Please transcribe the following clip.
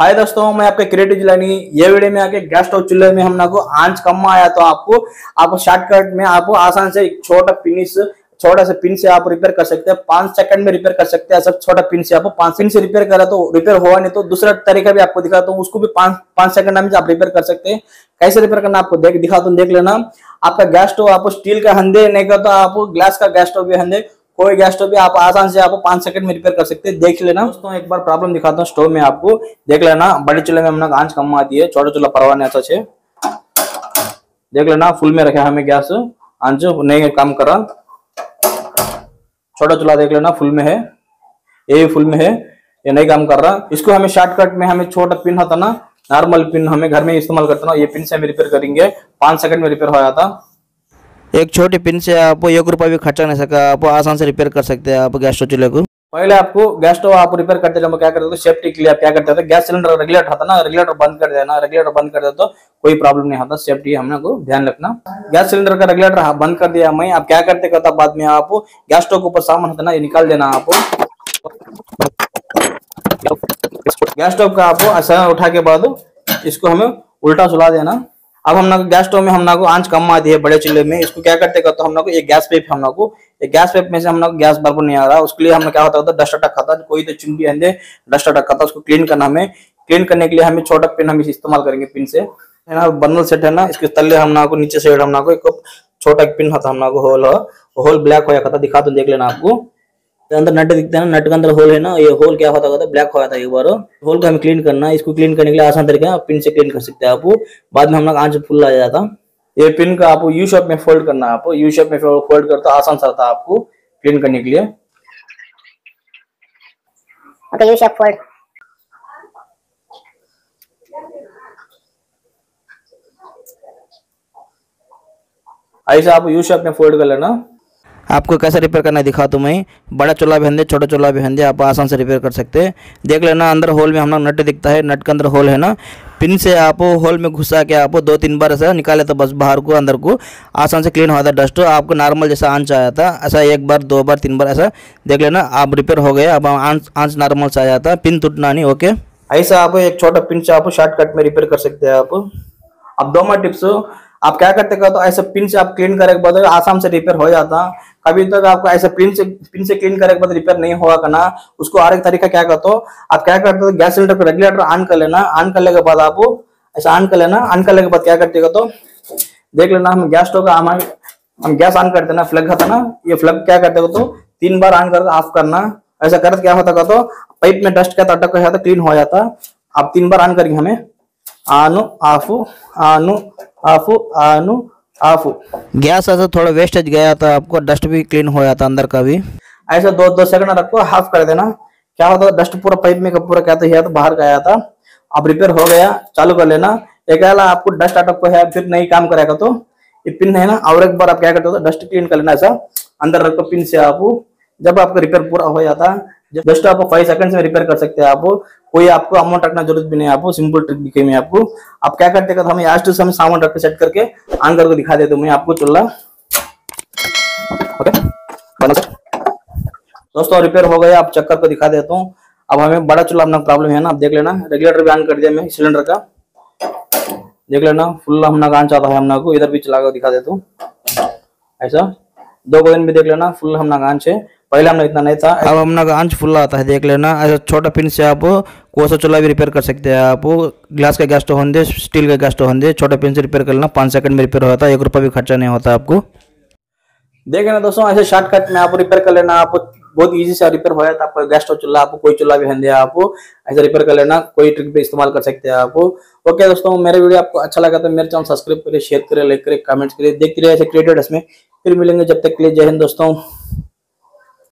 हाय दोस्तों, मैं आपके क्रिएटिव जिलानी। ये वीडियो में आके गैस स्टोव चूल्हे में हम को आंच कम आया तो आपको शॉर्टकट में आपको आसान से छोटा सा पिन से आप रिपेयर कर सकते हैं। 5 सेकंड में रिपेयर कर सकते हैं। सब छोटा पिन से आपको 5 पिन से रिपेयर करा तो रिपेयर हुआ नहीं तो दूसरा तरीका भी आपको दिखाता हूँ, उसको भी 5 सेकंड में आप रिपेयर कर सकते हैं। कैसे रिपेयर करना आपको दिखाता हूँ, देख लेना। आपका गैस स्टोव आपको स्टील का हंदे नहीं का तो आप ग्लास का गैस स्टोव भी हंदे, कोई गैस स्टोव भी आप आसान से 5 सेकंड में रिपेयर कर सकते हैं। देख लेना दोस्तों, एक बार प्रॉब्लम दिखाता हूँ स्टोव में आपको। देख लेना, बड़े चूल्हे में हमने आंच कम आती है, छोटा चूल्हा परवाह नहीं अच्छा है। देख लेना, फुल में रखा हमें गैस, आंच नहीं काम कर रहा। छोटा चूल्हा देख लेना फुल में है, ये फुल में है, ये नहीं काम कर रहा। इसको हमें शॉर्टकट में हमें छोटा पिन होता ना, नॉर्मल पिन हमें घर में इस्तेमाल करते ना, ये पिन से हम रिपेयर करेंगे। 5 सेकंड में रिपेयर हो जाता। एक छोटे पिन से आप 1 रुपया भी खर्चा नहीं सका, आप आसान से रिपेयर कर सकते हैं आप गैस स्टोव चूल्हे को। पहले आपको गैस स्टोव आप रिपेयर करते जब क्या करते थे, सेफ्टी के लिए आप क्या करते थे, गैस सिलेंडर रेगुलेटर था ना, रेगुलेटर बंद कर देना। रेगुलेटर बंद कर दे तो कोई प्रॉब्लम नहीं होता, सेफ्टी हमने को ध्यान रखना। गैस सिलेंडर का रेगुलेटर बंद कर दिया मैं, आप क्या करते करता बाद में आप गैस स्टोव के ऊपर सामान होता ना, ये निकाल देना। आप गैस स्टोव का आपको ऐसा उठा के बाद इसको हमें उल्टा सुला देना। अब हम गैस स्टोव में हम आंच कम आती है बड़े चूल्हे में, इसको क्या करते तो हम एक गैस पेप में से हम गैस बराबर नहीं आ रहा, उसके लिए हमने क्या होता है डस्ट अटक खाता, कोई तो चिमटी अंदे डस्ट अटक खाता, उसको क्लीन करना। हमें क्लीन करने के लिए हमें छोटा पिन हम इस्तेमाल करेंगे। पिन से है ना, बर्नल सेट है ना, इसके तले हम नीचे से हम एक छोटा पिन होता, हम होल ब्लैक होया खाता, दिखा तो देख लेना। आपको अंदर नट दिखता है ना, नट के अंदर होल है ना, ये होल क्या होता है ब्लैक होया था। एक बार होल को हमें क्लीन करना है। इसको क्लीन करने के लिए आसान तरीका पिन से क्लीन कर सकते हैं आप। बाद में हम आंच फुल आ जाता। ये पिन का आपको यू शेप में फोल्ड करना है। आपको यू शेप में फोल्ड करता आसान सा था आपको क्लीन करने के लिए। Okay, you shape fold. ऐसा आप यू शेप में फोल्ड कर लेना। आपको कैसे रिपेयर करना है दिखा तो मैं। बड़ा चूल्हा भी हंदे, छोटा चूल्हा भी हंदे, आप आसान से रिपेयर कर सकते हैं। देख लेना, अंदर होल में हम नट दिखता है, नट के अंदर होल है ना, पिन से आप होल में घुसा के आप 2-3 बार ऐसा निकाले तो बस बाहर को अंदर को आसान से क्लीन हो जाता है। डस्ट आपको नॉर्मल जैसा आंच आया था ऐसा 1 बार 2 बार 3 बार ऐसा देख लेना, आप रिपेयर हो गया। अब आंच नॉर्मल से आ जाता है, पिन टूटना नहीं। ओके, ऐसा आप एक छोटा पिन से आप शॉर्टकट में रिपेयर कर सकते हैं। आप अब 2 टिप्स आप क्या करते तो ऐसे पिन से आप क्लीन करे के बाद आसाम से रिपेयर हो जाता। कभी तक आपको ऐसे पिन से क्लीन करे के बाद रिपेयर नहीं हुआ करना, उसको और एक तरीका क्या करते हो, आप क्या करते हो, गैस सिलेंडर को रेगुलेटर ऑन कर लेना। ऑन करने के बाद आप ऐसा ऑन कर लेना। ऑन करने के बाद क्या करते तो देख लेना, हम गैस स्टोव का हम गैस ऑन करते ना, फ्लग था ना, ये फ्लग क्या करते तो 3 बार ऑन करके ऑफ करना। ऐसा करते क्या होता तो पाइप में डस्ट का अटक हो जाता, क्लीन हो जाता। आप 3 बार ऑन करेंगे हमें, आनु आफू आनु आफू आनु आफू। गैस ऐसा थोड़ा वेस्टेज गया था, आपको डस्ट भी क्लीन हो जाता अंदर का भी। ऐसा 2 सेकंड रखो, हाफ कर देना। क्या होता है डस्ट पूरा पाइप में पूरा क्या तो बाहर गया था। अब रिपेयर हो गया, चालू कर लेना। एक आपको डस्ट अटक को है फिर नहीं काम करेगा तो ये पिन है ना, और एक बार आप क्या करते हो डस्ट क्लीन कर लेना। ऐसा अंदर रखो पिन से आप, जब आपका रिपेयर पूरा हो जाता जस्ट आप 5 सेकंड में रिपेयर कर सकते हैं। आप कोई आपको अमाउंट रखना जरूरत भी नहीं है। आपको सिंपल ट्रिक दिखे मैं आपको। आप क्या करते हैं, हमें आज समय सामान रख के सेट करके ऑन करके दिखा देता हूँ मैं आपको चूल्हा। ओके दोस्तों, रिपेयर हो गया, आप चेक करके दिखा देता हूँ। अब हमें बड़ा चूल्हा अपना प्रॉब्लम है ना, आप देख लेना। रेगुलेटर भी ऑन कर दिया मैं सिलेंडर का, देख लेना फुल हमने ऑन चाहता है। हमने को इधर भी चला कर दिखा देता हूँ। ऐसा 2 दिन भी देख लेना, फुल हमने आंच है। पहले हमने इतना नहीं था, अब हमने आंच फुल आता है। देख लेना, ऐसा छोटा पिन से आप कोई सा चूल्हा भी रिपेयर कर सकते हैं। आप ग्लास का गैस स्टोव होंगे, स्टील का गैस स्टोव होंगे, छोटा पिन से रिपेयर कर लेना। 5 सेकंड में रिपेयर होता है, 1 रुपया भी खर्चा नहीं होता आपको। देखे ना दोस्तों, ऐसे शॉर्टकट में आप रिपेयर कर लेना। आप बहुत इजी से रिपेयर हो जाता है। आपको गैस स्टोव चूल्हा, आपको कोई चूल्हा भी हंदे, आप ऐसे रिपेयर कर लेना। कोई ट्रिक भी इस्तेमाल कर सकते हैं आप। ओके दोस्तों, मेरे वीडियो आपको अच्छा लगा तो मेरे चैनल सब्सक्राइब करिए, शेयर करिए, लाइक करिए, कमेंट्स करिए, देखते रहिए ऐसे क्रिएटेड इसमें। फिर मिलेंगे, जब तक के लिए जय हिंद दोस्तों।